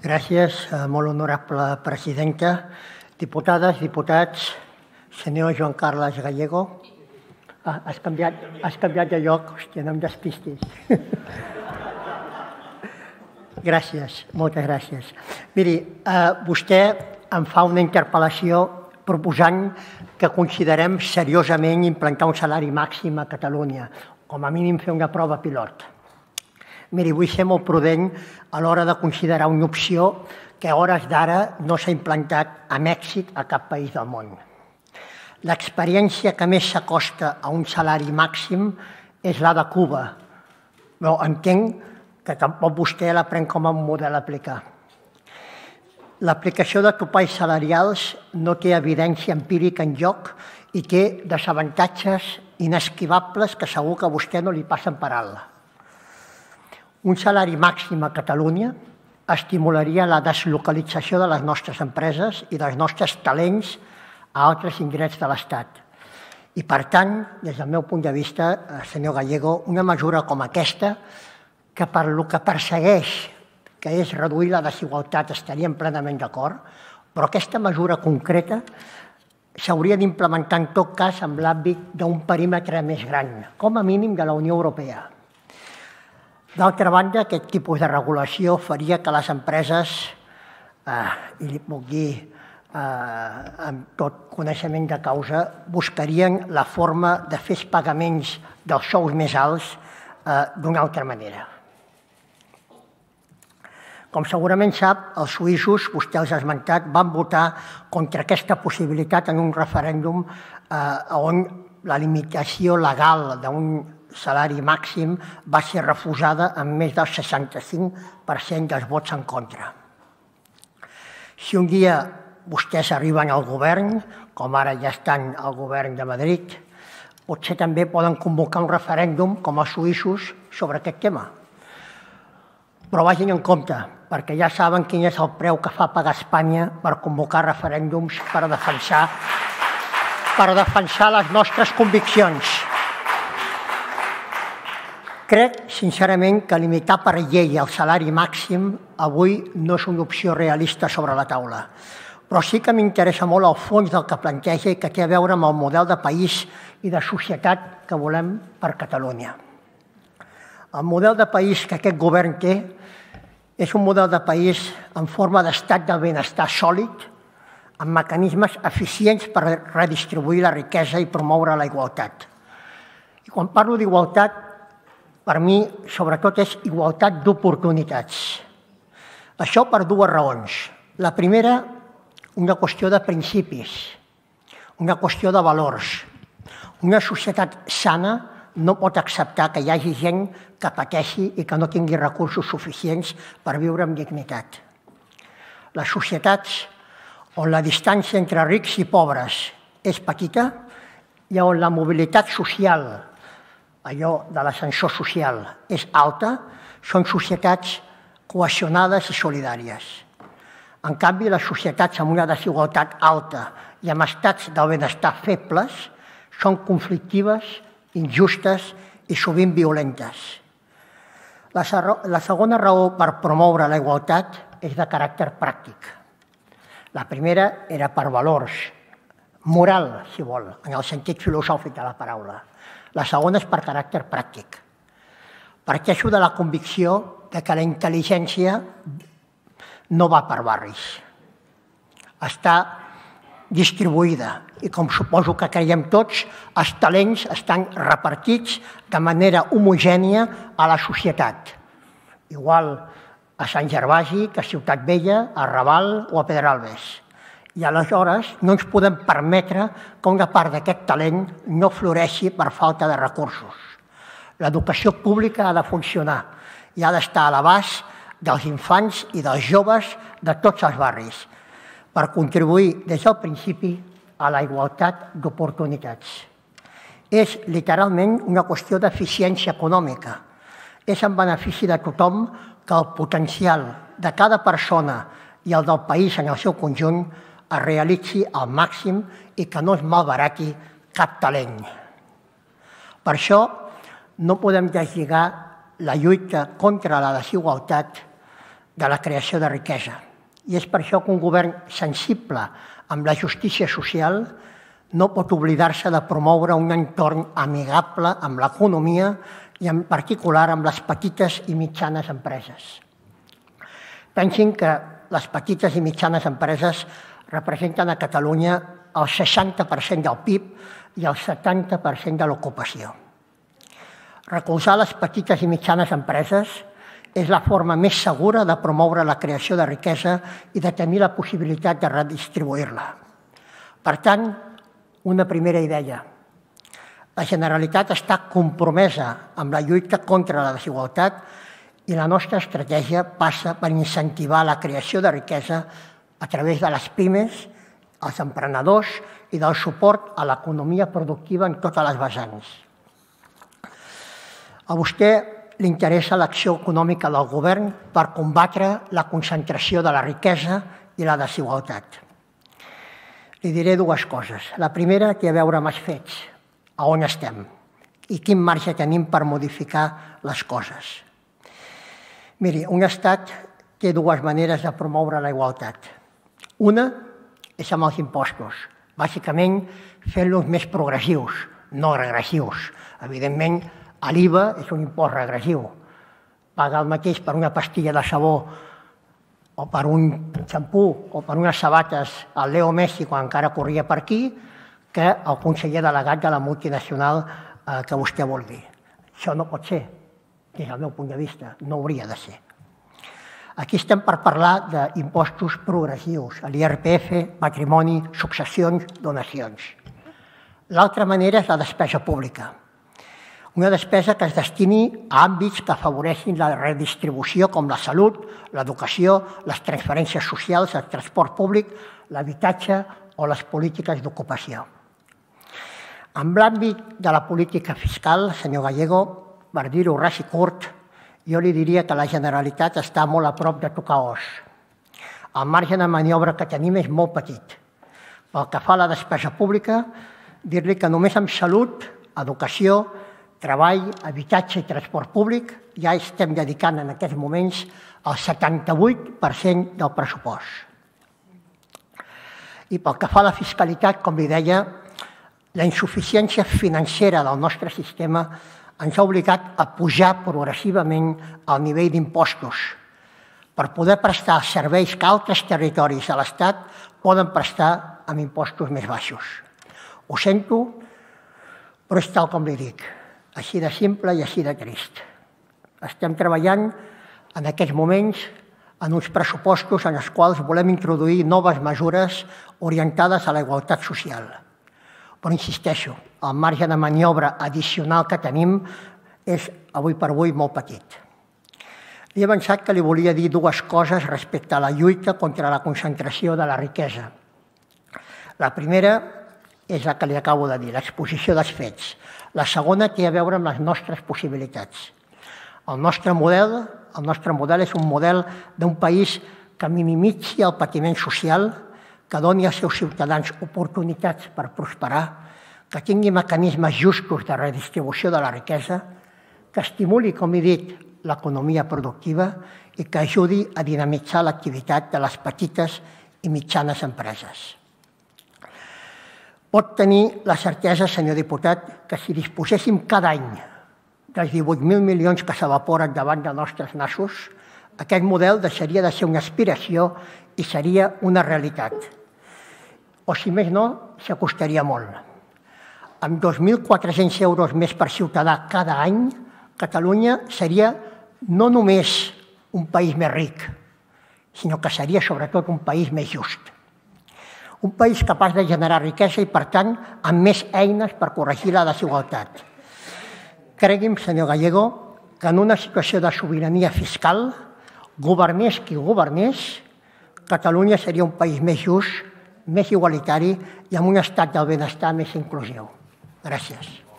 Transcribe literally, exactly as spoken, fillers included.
Gràcies, molt honorable presidenta, diputades, diputats, senyor Joan Carles Gallego. Ah, has canviat, has canviat de lloc, hòstia, no em despistis. Gràcies, moltes gràcies. Miri, eh, vostè em fa una interpel·lació proposant que considerem seriosament implantar un salari màxim a Catalunya, com a mínim fer una prova pilot. Miri, vull ser molt prudent a l'hora de considerar una opció que a hores d'ara no s'ha implantat amb èxit a cap país del món. L'experiència que més s'acosta a un salari màxim és la de Cuba, però entenc que tampoc vostè la pren com a un model a aplicar. L'aplicació de topalls salarials no té evidència empírica enlloc i té desavantatges inesquivables que segur que a vostè no li passen per alt. Un salari màxim a Catalunya estimularia la deslocalització de les nostres empreses i dels nostres talents a altres indrets de l'Estat. I, per tant, des del meu punt de vista, senyor Gallego, una mesura com aquesta, que per lo que persegueix, que és reduir la desigualtat, estaríem plenament d'acord, però aquesta mesura concreta s'hauria d'implementar en tot cas en l'àmbit d'un perímetre més gran, com a mínim de la Unió Europea. D'altra banda, aquest tipus de regulació faria que les empreses, i li puc dir amb tot coneixement de causa, buscarien la forma de fer els pagaments dels sous més alts d'una altra manera. Com segurament sap, els suïssos, vostè els ha esmentat, van votar contra aquesta possibilitat en un referèndum on la limitació legal d'un salari màxim va ser refusada amb més del seixanta-cinc per cent dels vots en contra. Si un dia vostès arriben al govern, com ara ja estan al govern de Madrid, potser també poden convocar un referèndum com els suïssos sobre aquest tema. Però vagin en compte, perquè ja saben quin és el preu que fa pagar Espanya per convocar referèndums per defensar, per defensar les nostres conviccions. Crec, sincerament, que limitar per llei el salari màxim avui no és una opció realista sobre la taula. Però sí que m'interessa molt el fons del que planteja i que té a veure amb el model de país i de societat que volem per Catalunya. El model de país que aquest govern té és un model de país en forma d'estat del benestar sòlid, amb mecanismes eficients per redistribuir la riquesa i promoure la igualtat. I quan parlo d'igualtat, per mi, sobretot, és igualtat d'oportunitats. Això per dues raons. La primera, una qüestió de principis, una qüestió de valors. Una societat sana no pot acceptar que hi hagi gent que pateixi i que no tingui recursos suficients per viure amb dignitat. Les societats on la distància entre rics i pobres és petita i on la mobilitat social, allò de l'ascensor social, és alta, són societats cohesionades i solidàries. En canvi, les societats amb una desigualtat alta i amb estats del benestar febles són conflictives, injustes i sovint violentes. La segona raó per promoure la igualtat és de caràcter pràctic. La primera era per valors, moral, si vol, en el sentit filosòfic de la paraula. La segona és per caràcter pràctic. Parteixo de la convicció que la intel·ligència no va per barris. Està distribuïda i, com suposo que creiem tots, els talents estan repartits de manera homogènia a la societat. Igual a Sant Gervasi que a Ciutat Vella, a Raval o a Pedralbes. I aleshores no ens podem permetre que una part d'aquest talent no floreixi per falta de recursos. L'educació pública ha de funcionar i ha d'estar a l'abast dels infants i dels joves de tots els barris per contribuir des del principi a la igualtat d'oportunitats. És literalment una qüestió d'eficiència econòmica. És en benefici de tothom que el potencial de cada persona i el del país en el seu conjunt es realitzi al màxim i que no es malbarati cap talent. Per això no podem deslligar la lluita contra la desigualtat de la creació de riquesa. I és per això que un govern sensible amb la justícia social no pot oblidar-se de promoure un entorn amigable amb l'economia i en particular amb les petites i mitjanes empreses. Pensin que les petites i mitjanes empreses representen a Catalunya el seixanta per cent del P I B i el setanta per cent de l'ocupació. Recolzar les petites i mitjanes empreses és la forma més segura de promoure la creació de riquesa i de tenir la possibilitat de redistribuir-la. Per tant, una primera idea. La Generalitat està compromesa amb la lluita contra la desigualtat i la nostra estratègia passa per incentivar la creació de riquesa a través de les pimes, els emprenedors i del suport a l'economia productiva en totes les vessants. A vostè li interessa l'acció econòmica del govern per combatre la concentració de la riquesa i la desigualtat. Li diré dues coses. La primera té a veure amb els fets, a on estem i quin marge tenim per modificar les coses. Miri, un estat té dues maneres de promoure la igualtat. Una és amb els impostos, bàsicament fent-los més progressius, no regressius. Evidentment, l'I V A és un impost regressiu. Paga el mateix per una pastilla de sabó o per un xampú o per unes sabates al Leo Messi quan encara corria per aquí que el conseller delegat de la multinacional que vostè vol dir. Això no pot ser, des del meu punt de vista, no hauria de ser. Aquí estem per parlar d'impostos progressius, l'I R P F, patrimoni, successions, donacions. L'altra manera és la despesa pública. Una despesa que es destini a àmbits que afavoreixin la redistribució com la salut, l'educació, les transferències socials, el transport públic, l'habitatge o les polítiques d'ocupació. En l'àmbit de la política fiscal, senyor Gallego, per dir-ho ras i curt, jo li diria que la Generalitat està molt a prop de tocar os. El marge de maniobra que tenim és molt petit. Pel que fa a la despesa pública, dir-li que només amb salut, educació, treball, habitatge i transport públic ja estem dedicant en aquests moments el setanta-vuit per cent del pressupost. I pel que fa a la fiscalitat, com li deia, la insuficiència financera del nostre sistema ens ha obligat a pujar progressivament el nivell d'impostos per poder prestar serveis que altres territoris de l'Estat poden prestar amb impostos més baixos. Ho sento, però és tal com li dic, així de simple i així de trist. Estem treballant en aquests moments en uns pressupostos en els quals volem introduir noves mesures orientades a la igualtat social. Però insisteixo, el marge de maniobra addicional que tenim és avui per avui molt petit. Li he avançat que li volia dir dues coses respecte a la lluita contra la concentració de la riquesa. La primera és la que li acabo de dir, l'exposició dels fets. La segona té a veure amb les nostres possibilitats. El nostre model, el nostre model és un model d'un país que minimitzi el patiment social, que doni als seus ciutadans oportunitats per prosperar, que tingui mecanismes justos de redistribució de la riquesa, que estimuli, com he dit, l'economia productiva i que ajudi a dinamitzar l'activitat de les petites i mitjanes empreses. Pot tenir la certesa, senyor diputat, que si disposéssim cada any dels divuit mil milions que s'evaporen davant de nostres nassos, aquest model deixaria de ser una aspiració i seria una realitat. O, si més no, s'acostaria molt. Amb dos mil quatre-cents euros més per ciutadà cada any, Catalunya seria no només un país més ric, sinó que seria sobretot un país més just. Un país capaç de generar riquesa i, per tant, amb més eines per corregir la desigualtat. Cregui'm, senyor Gallego, que en una situació de sobirania fiscal, governés qui governés, Catalunya seria un país més just, més igualitari i amb un estat del benestar més inclusiu. Gràcies.